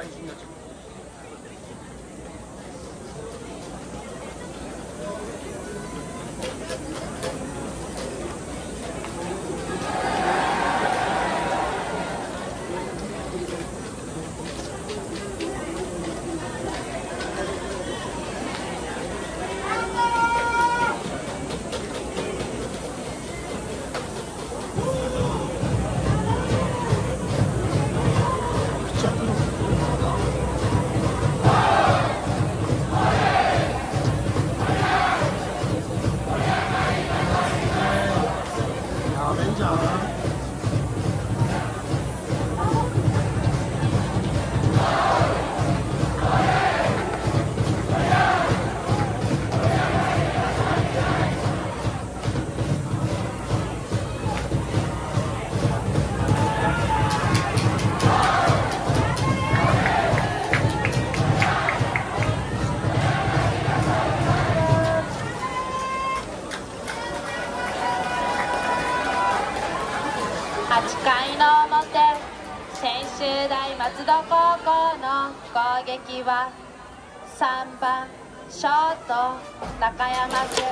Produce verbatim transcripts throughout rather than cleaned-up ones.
はちかいの表、専修大松戸高校の攻撃はさんばんショート中山君。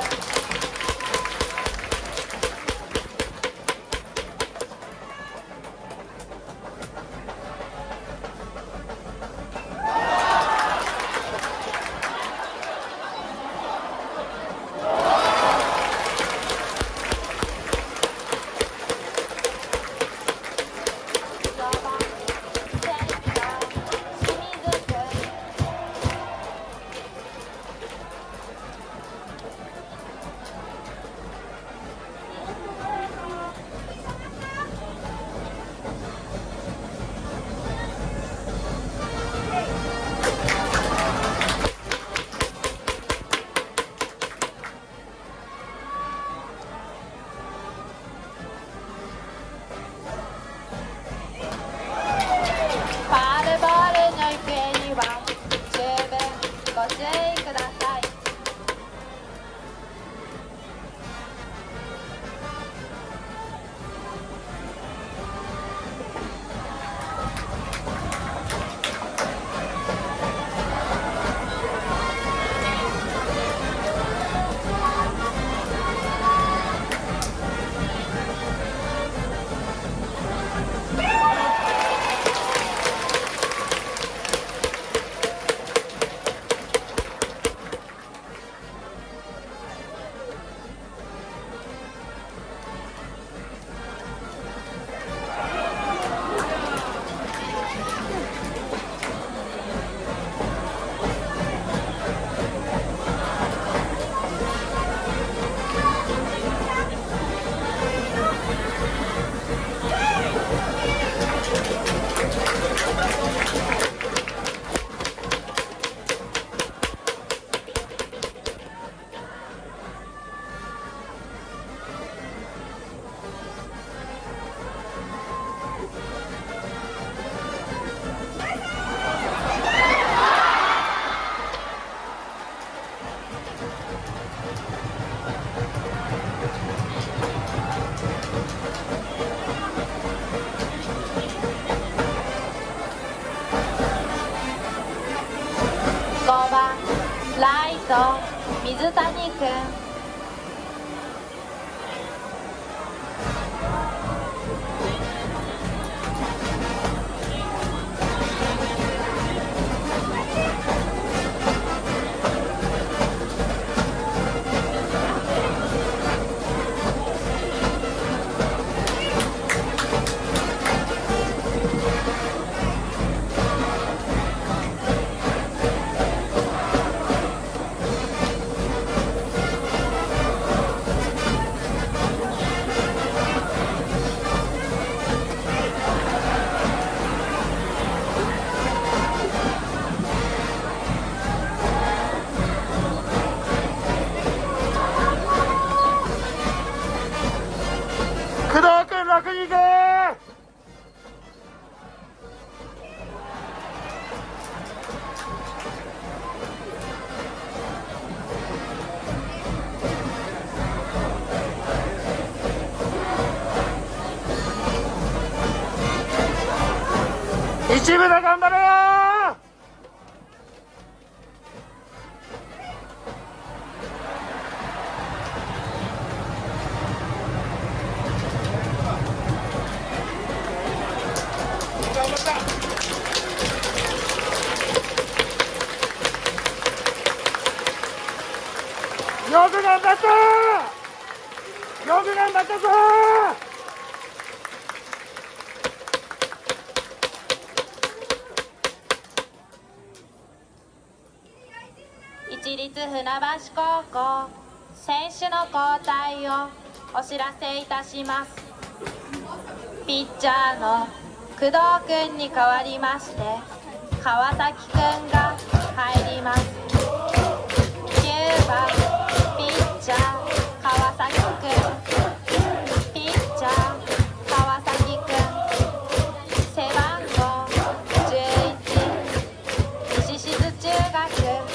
ご注意ください。ごばんライト水谷君。 工藤君ろくに行けー。一部で頑張れよー。 張ったよく頑張ったぞ市立船橋高校選手の交代をお知らせいたします。ピッチャーの工藤君に代わりまして川崎君が入ります。きゅうばんピッチャー川崎君、ピッチャー川崎君、背番号じゅういち西静中学。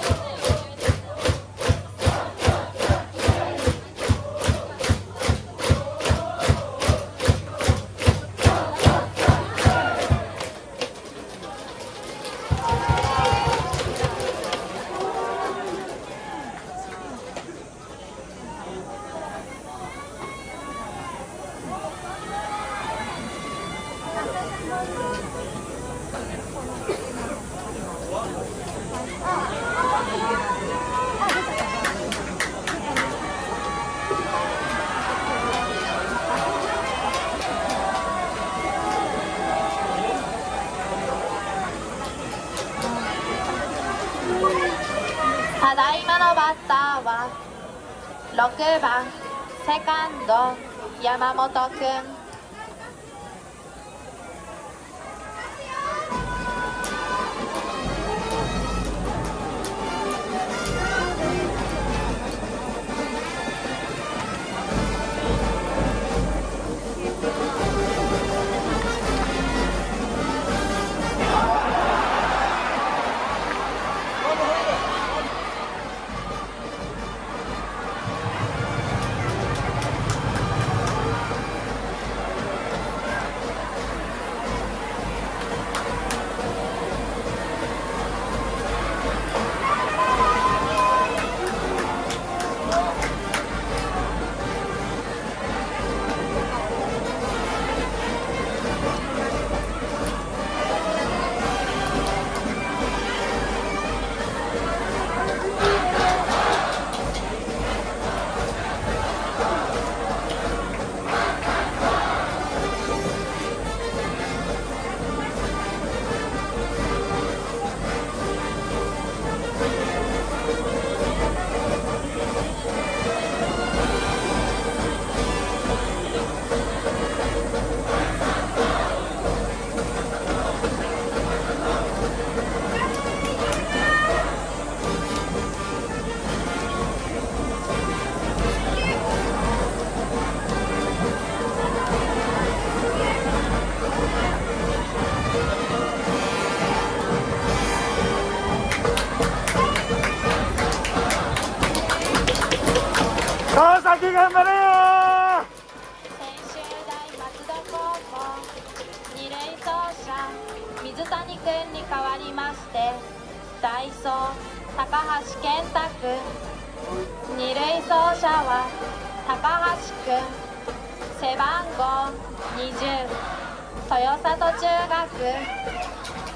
ただいまのバッターはろくばんセカンド山本君。 川崎頑張れよ。 専修大松戸高校二塁走者水谷君に代わりまして代走高橋健太君、二塁走者は高橋君、背番号にじゅう豊里中学。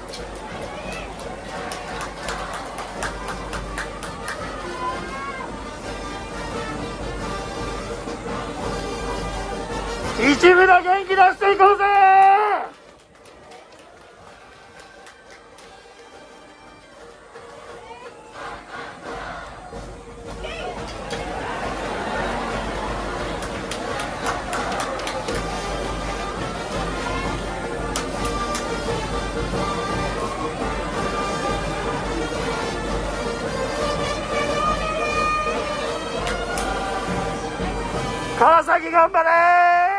一部で元気出していこうぜ。川崎頑張れ。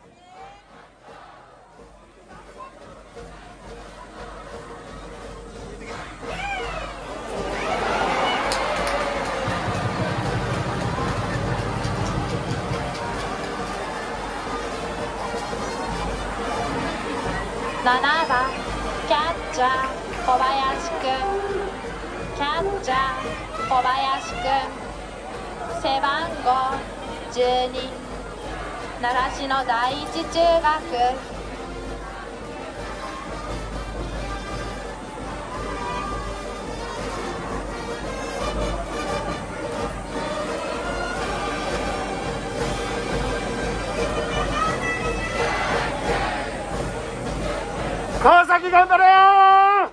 ななばんキャッチャー小林くん、キャッチャー小林くん、背番号じゅうに習志野第一中学。 崎頑張れよ。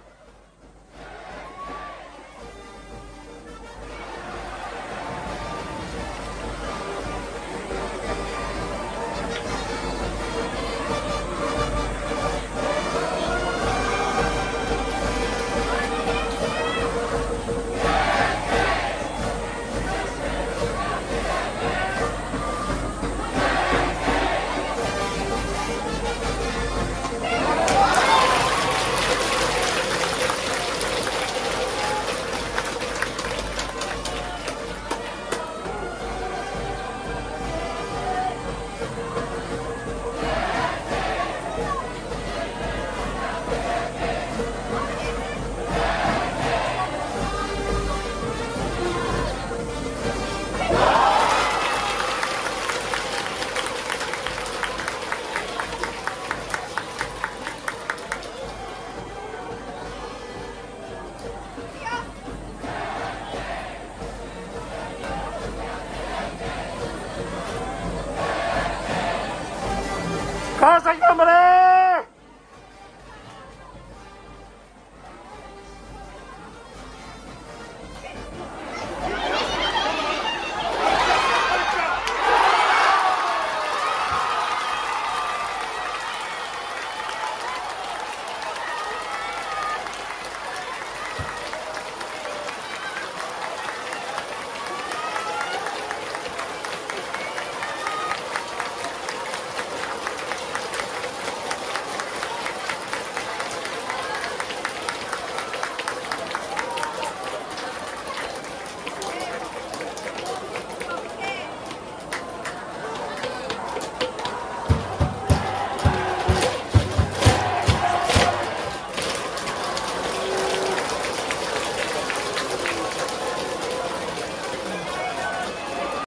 川崎頑張れ。